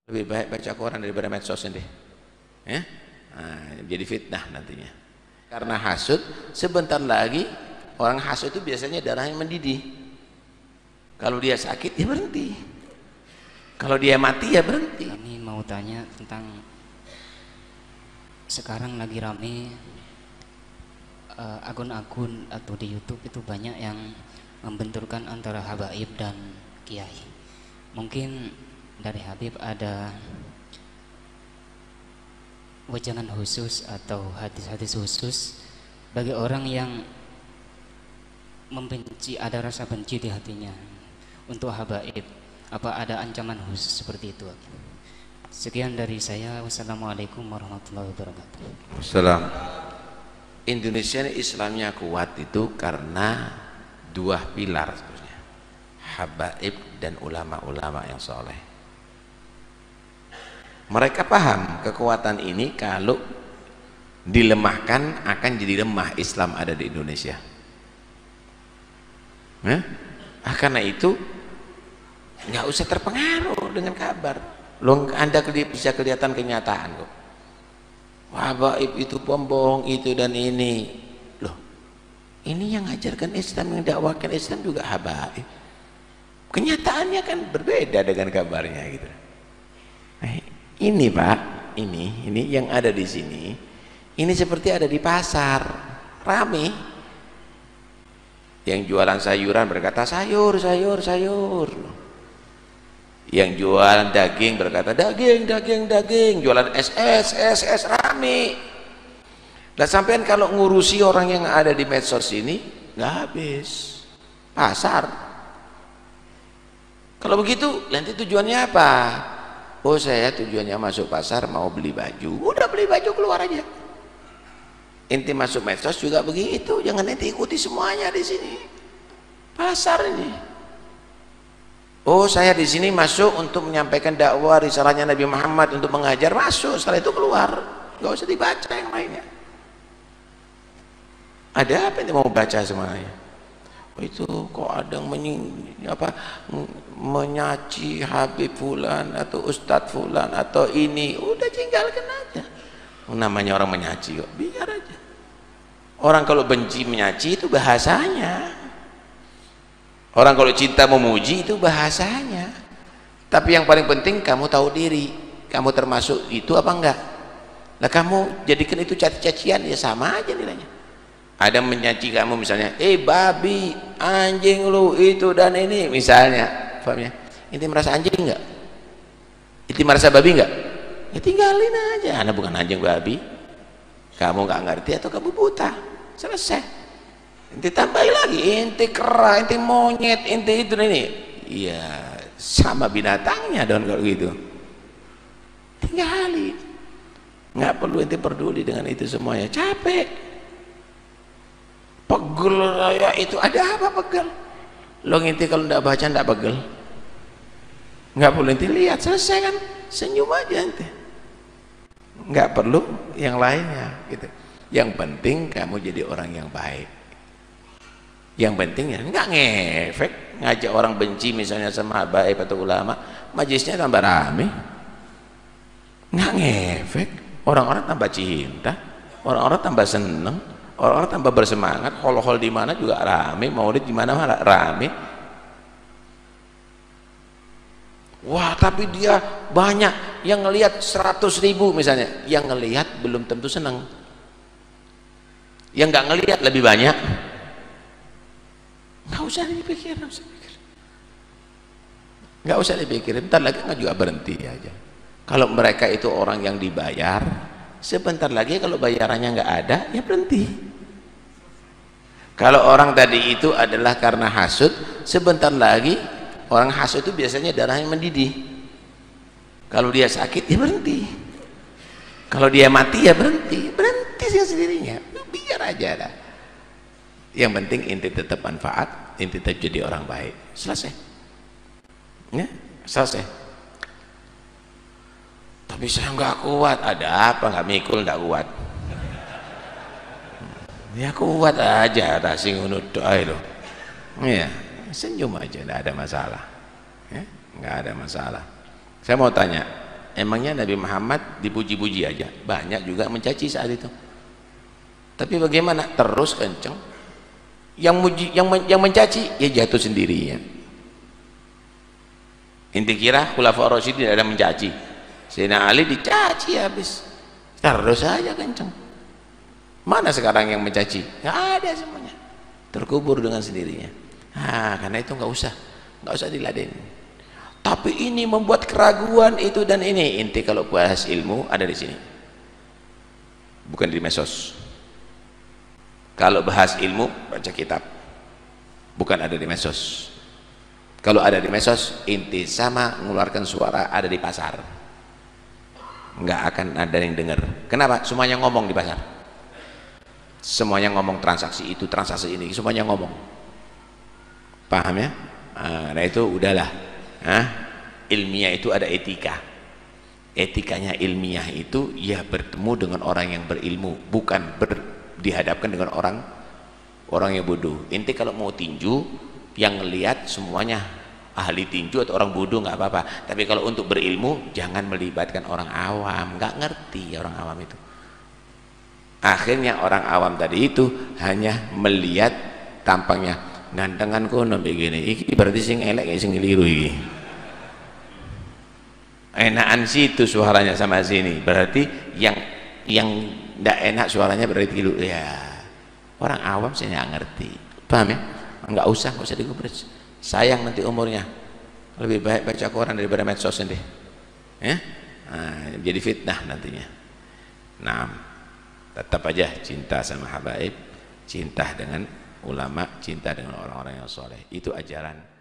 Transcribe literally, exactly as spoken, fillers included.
Lebih baik baca koran daripada medsos ini, ya. Nah, jadi fitnah nantinya. Karena hasud, sebentar lagi orang hasud itu biasanya darahnya mendidih. Kalau dia sakit ya berhenti, kalau dia mati ya berhenti. Kami mau tanya tentang sekarang lagi rame akun-akun uh, atau di YouTube itu banyak yang membenturkan antara habaib dan kiai. Mungkin dari Habib ada wejangan khusus atau hadis-hadis khusus bagi orang yang membenci, ada rasa benci di hatinya untuk habaib. Apa ada ancaman khusus seperti itu? Sekian dari saya. Wassalamualaikum warahmatullahi wabarakatuh. Assalam. Indonesia ini Islamnya kuat itu karena dua pilar sebenarnya, habaib dan ulama-ulama yang soleh. Mereka paham kekuatan ini kalau dilemahkan akan jadi lemah Islam ada di Indonesia. Nah, ah, karena itu nggak usah terpengaruh dengan kabar. Loh, Anda bisa kelihatan kenyataan kok. Habaib itu pembohong itu dan ini. Loh, ini yang ngajarkan Islam, yang dakwahkan Islam juga habaib. Kenyataannya kan berbeda dengan kabarnya gitu. Nah, ini Pak, ini ini yang ada di sini. Ini seperti ada di pasar, rame. Yang jualan sayuran berkata sayur, sayur, sayur. Yang jualan daging berkata daging, daging, daging. Jualan es es, es es, rame. Lah sampean kalau ngurusi orang yang ada di medsos ini nggak habis. Pasar. Kalau begitu nanti tujuannya apa? Oh, saya tujuannya masuk pasar mau beli baju. Udah beli baju keluar aja. Inti masuk medsos juga begitu. Jangan nanti ikuti semuanya di sini. Pasar ini. Oh, saya di sini masuk untuk menyampaikan dakwah risalahnya Nabi Muhammad, untuk mengajar, masuk. Setelah itu keluar. Gak usah dibaca yang lainnya. Ada apa yang mau baca semuanya? Oh, itu kok ada yang menying, apa, menyaci Habib Fulan atau Ustadz Fulan atau ini, udah tinggalkan aja. Namanya orang menyaci kok, biar aja. Orang kalau benci menyaci itu bahasanya. Orang kalau cinta memuji itu bahasanya. Tapi yang paling penting kamu tahu diri, kamu termasuk itu apa enggak. Nah, kamu jadikan itu caci-cacian ya sama aja nilainya. Ada menyaci kamu misalnya, eh babi, anjing lu itu dan ini misalnya, paham ya? Inti merasa anjing enggak? Inti merasa babi enggak? Ya tinggalin aja. Anda bukan anjing babi. Kamu nggak ngerti atau kamu buta, selesai. Inti tambahin lagi, inti kera, inti monyet, inti itu ini. Iya, sama binatangnya dong kalau gitu. Tinggalin. Nggak perlu inti peduli dengan itu semuanya. Capek. Pegel ya itu, ada apa pegel? Lo inti kalau nggak baca nggak pegel. Nggak perlu inti lihat, selesai kan? Senyum aja inti. Nggak perlu yang lainnya gitu. Yang penting kamu jadi orang yang baik. Yang penting ya nggak ngefek ngajak orang benci misalnya sama habaib atau ulama, majlisnya tambah rame. Nggak ngefek, orang-orang tambah cinta, orang-orang tambah seneng, orang-orang tambah bersemangat. Hol-hol di mana juga rame, maulid di mana malah rame. Wah, tapi dia banyak yang ngelihat seratus ribu misalnya, yang ngelihat belum tentu senang. Yang nggak ngelihat lebih banyak. Nggak usah dipikir, nggak usah dipikir. Nggak usah dipikir, bentar lagi nggak juga berhenti aja. Kalau mereka itu orang yang dibayar, sebentar lagi kalau bayarannya nggak ada, ya berhenti. Kalau orang tadi itu adalah karena hasud, sebentar lagi orang hasud itu biasanya darahnya mendidih. Kalau dia sakit ya berhenti, kalau dia mati ya berhenti, berhenti sih sendirinya, biar aja dah. Yang penting inti tetap manfaat, inti tetap jadi orang baik, selesai ya, selesai. Tapi saya nggak kuat, ada apa nggak mikul nggak kuat? Ya kuat aja, tasing unut doa itu. Iya, senyum aja, nggak ada masalah. Ya, nggak ada masalah. Saya mau tanya, Emangnya Nabi Muhammad dipuji-puji aja? Banyak juga mencaci saat itu. Tapi bagaimana? Terus kenceng. Yang muji, yang, men, yang mencaci ya jatuh sendirinya. Inti kira Khulafaur Rasyidin tidak ada mencaci. Sayyidina Ali dicaci habis. Terus saja kenceng. Mana sekarang yang mencaci? Nggak ada semuanya. Terkubur dengan sendirinya. Ah, karena itu nggak usah, nggak usah diladenin. Tapi ini membuat keraguan itu dan ini. Inti kalau bahas ilmu ada di sini, bukan di medsos. Kalau bahas ilmu baca kitab, bukan ada di medsos. Kalau ada di medsos, inti sama mengeluarkan suara ada di pasar, nggak akan ada yang dengar. Kenapa? Semuanya ngomong di pasar, semuanya ngomong transaksi itu, transaksi ini, semuanya ngomong. Paham ya? Nah itu udahlah. Hah? Ilmiah itu ada etika. Etikanya ilmiah itu ya bertemu dengan orang yang berilmu, bukan ber, dihadapkan dengan orang orang yang bodoh. Inti kalau mau tinju, yang ngelihat semuanya ahli tinju atau orang bodoh nggak apa-apa. Tapi kalau untuk berilmu, jangan melibatkan orang awam, nggak ngerti orang awam itu. Akhirnya orang awam tadi itu hanya melihat tampangnya. Nantangan kono begini, iki berarti sing elek sing keliru iki. Enakan situ suaranya sama sini, berarti yang yang ndak enak suaranya berarti keliru. Ya, orang awam saya nggak ngerti. Paham ya? Nggak usah, nggak usah digubris. Sayang nanti umurnya. Lebih baik baca koran daripada medsos nanti. Ya? Nah, jadi fitnah nantinya. Nah, tetap aja cinta sama habaib, cinta dengan ulama, cinta dengan orang-orang yang soleh. Itu ajaran